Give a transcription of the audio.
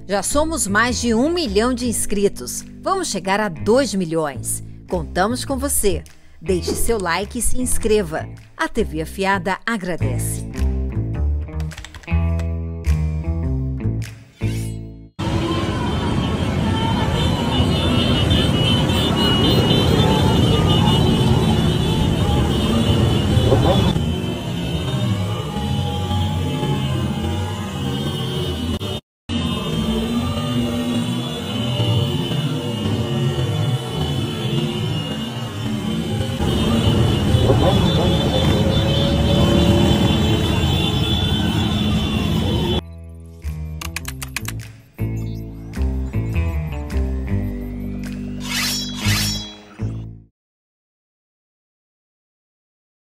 Já somos mais de 1 milhão de inscritos. Vamos chegar a 2 milhões. Contamos com você. Deixe seu like e se inscreva. A TV Afiada agradece.